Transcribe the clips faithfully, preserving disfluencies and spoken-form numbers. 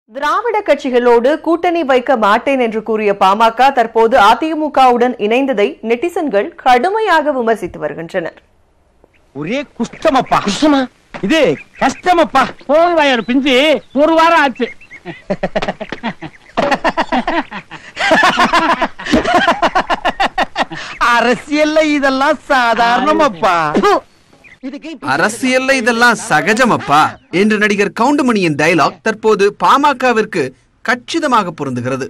திராவிட கட்சிகளோடு கூட்டணி வைக்க மாட்டேன் என்று கூறிய பாமக தற்போது அதிமுகவுடன் இணைந்ததை நெட்டிசன்கள் கடுமையாக விமர்சித்து வருகின்றனர். ஒரே குஷ்டமப்பா. குஷ்டமா? இது கஷ்டமப்பா. போவாயார் பிஞ்சு ஒரு வாரம் ஆச்சு. அரசியல்ல இதெல்லாம் சாதாரணமப்பா. அரசியல்ல இதெல்லாம் சகஜமப்பா என்று நடிகர் கவுண்டமணியின் டயலாக் தற்போது பாமகவிற்கு கச்சிதமாக பொருந்துகிறது.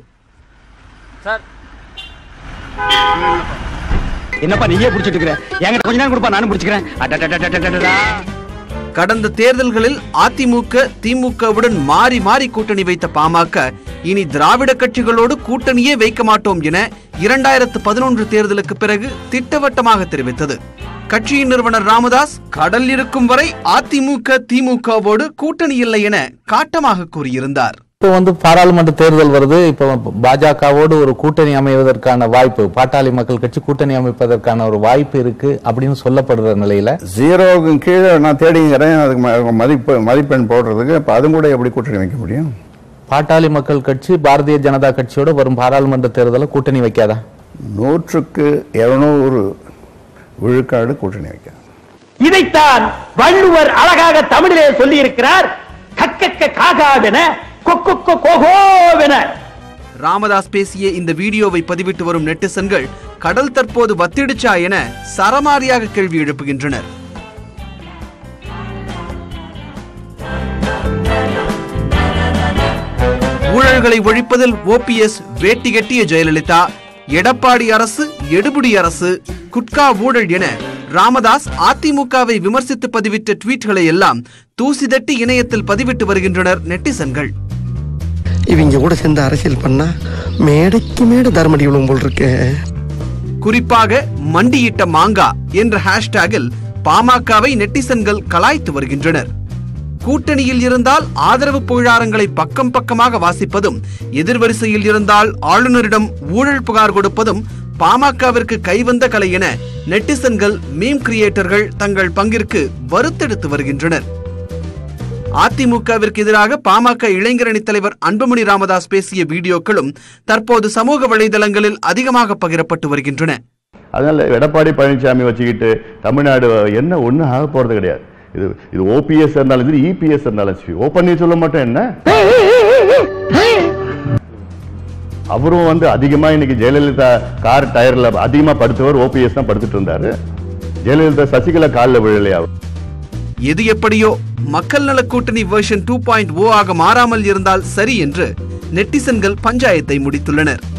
என்னப்பா நீயே புடிச்சிட்டு இருக்கிற? என்கிட்ட கொஞ்ச நேரம் கொடுப்பா, நானும் புடிச்சுக்கிறேன். கடந்த தேர்தல்களில் அதிமுக திமுகவுடன் மாறி மாறி கூட்டணி வைத்த பாமக இனி திராவிட கட்சிகளோடு கூட்டணியே வைக்க மாட்டோம் என இரண்டாயிரத்து பதினொன்று தேர்தலுக்கு பிறகு திட்டவட்டமாக தெரிவித்தது. கட்சியின் நிறுவனர் ராமதாஸ் கடல் இருக்கும் வரை அதிமுக திமுகவோடு கூட்டணி இல்லை என காட்டமாக கூறியிருந்தார். இப்போ வந்து பாராளுமன்ற தேர்தல் வருது. இப்போ பாஜகவோடு ஒரு கூட்டணி அமைவதற்கான வாய்ப்பு, பாட்டாளி மக்கள் கட்சி கூட்டணி அமைப்பதற்கான ஒரு வாய்ப்பு இருக்கு அப்படின்னு சொல்லப்படுற நிலையில ஜீரோவுக்கு கீழே நான் தேடிங்கிறேன். அதுக்கு மதிப்பு மதிப்பெண் போடுறதுக்கு இப்போ அதுவும் கூட எப்படி கூட்டணி வைக்க முடியும்? பாட்டாளி மக்கள் கட்சி பாரதிய ஜனதா கட்சியோட வரும் பாராளுமன்ற தேர்தலில் கூட்டணி வைக்காதா? நூற்றுக்கு இருநூறு விழுக்காடு கூட்டணி வைக்க. இதைத்தான் வள்ளுவர் அழகாக தமிழிலே சொல்லி இருக்கிறார். கக்கக்க காகாவென கொக்கொக்க கோகோவென. ராமதாஸ் பேசிய இந்த வீடியோவை பதிவிட்டு வரும் நெட்டிசன்கள் கடல் தற்போது வத்திடுச்சா என சரமாரியாக கேள்வி எழுப்புகின்றனர். ஊழல்களை ஒழிப்பதில் ஓபிஎஸ் வேட்டி கட்டிய ஜெயலலிதா, எடப்பாடி அரசு எடுபுடி அரசு, குட்கா ஊழல் என ராமதாஸ் அதிமுகவை விமர்சித்து பதிவிட்ட ட்வீட்களை எல்லாம் தூசி தட்டி இணையத்தில் பதிவிட்டு வருகின்றனர் நெட்டிசன்கள். இவங்க கூட சேர்ந்து அரசியல் பண்ணா மேடைக்கு மேடை தர்மடி விழும் போல் இருக்கு. குறிப்பாக மண்டியிட்ட மாங்கா என்ற ஹேஷ்டேகில் பாமகவை நெட்டிசன்கள் கலாய்த்து வருகின்றனர். கூட்டணியில் இருந்தால் ஆதரவு புகழாரங்களை பக்கம் பக்கமாக வாசிப்பதும், எதிர்வரிசையில் இருந்தால் ஆளுநரிடம் ஊழல் புகார் கொடுப்பதும் பாமகவிற்கு கைவந்த கலை என நெட்டிசன்கள் மீம் கிரியேட்டர்கள் தங்கள் பங்கிற்கு வருத்தெடுத்து வருகின்றனர். அதிமுகவிற்கு எதிராக பாமக இளைஞரணி தலைவர் அன்புமணி ராமதாஸ் பேசிய வீடியோக்களும் தற்போது சமூக வலைதளங்களில் அதிகமாக பகிரப்பட்டு வருகின்றன. அதனால எடப்பாடி பழனிசாமி வச்சுக்கிட்டு தமிழ்நாடு என்ன ஒன்றும் ஆக போறது கிடையாது. இது இது ஓபிஎஸ் இருந்தாலும் சரி, இபிஎஸ் இருந்தாலும் சரி, ஓப்பன் சொல்ல மாட்டோம். என்ன அவரும் வந்து அதிகமா இன்னைக்கு ஜெயலலிதா கார் டயர்ல அதிகமா படுத்தவர் ஓபிஎஸ் தான் படுத்துட்டு இருந்தாரு. ஜெயலலிதா சசிகலா காலில் விழலையா? எது எப்படியோ மக்கள் நல கூட்டணி வெர்ஷன் டூ பாயிண்ட் ஓ ஆக மாறாமல் இருந்தால் சரி என்று நெட்டிசன்கள் பஞ்சாயத்தை முடித்துள்ளனர்.